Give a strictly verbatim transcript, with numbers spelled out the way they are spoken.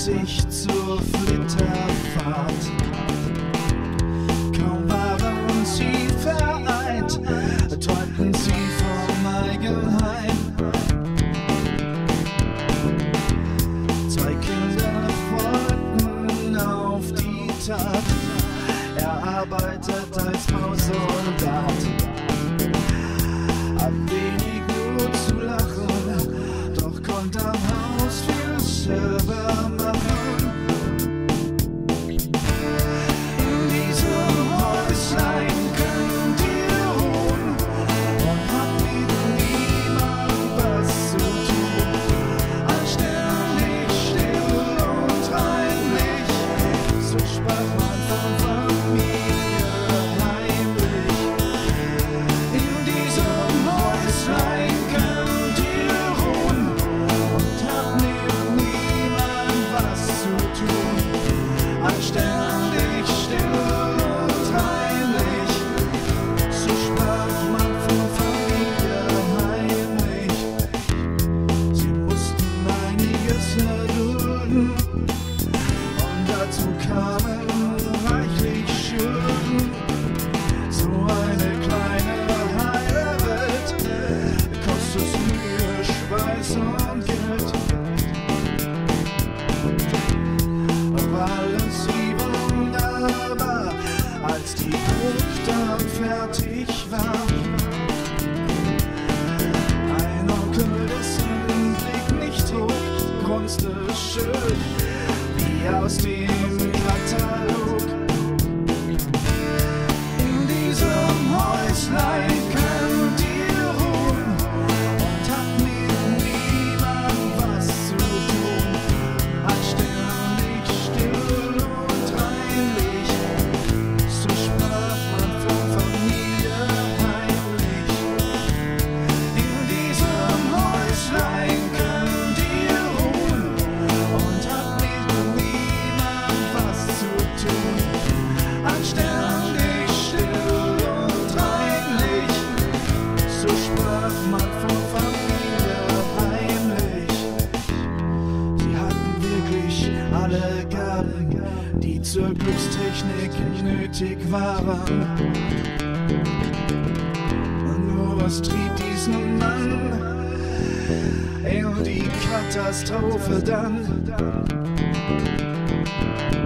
sich zur Flitterfahrt. Kaum waren sie vereint, träumten sie vom Eigenheim. Zwei Kinder folgten auf die Tat, er arbeitet als Bausoldat. Hat wenig Mut zu lachen, doch konnte am Haus viel selber machen. In diesem Häuslein könnt ihr ruhn und habt mit niemand was zu tun. Anständig, still und reinlich, so sprach man von Familie Heimlich. In diesem Häuslein könnt ihr ruhn und habt mit niemand was zu tun. Anständig, still und reinlich, so sprach man von Familie Heimlich. Sie mussten einiges erdulden und dazu kamen reichlich Schulden. So eine kleine heile Welt kostet Mühe, Schweiß und Geld. War alles wie wunderbar, als die Brut dann fertig war. Ein Onkel, dessen Blick nicht hoch, grunzte schön wie aus dem Katalog. In diesem Häuslein könnt ihr ruhn und habt mit niemand was zu tun. Anständig, still und reinlich, so sprach man von Familie Heimlich. In diesem Häuslein könnt ihr ruhn und habt mit niemand was zu tun. Anständig, still und reinlich, so sprach man von Familie Heimlich. Sie hatten wirklich alle Gaben, die zur Glücks-Technik nötig waren. Und nur was trieb diesen Mann in die Katastrophe dann?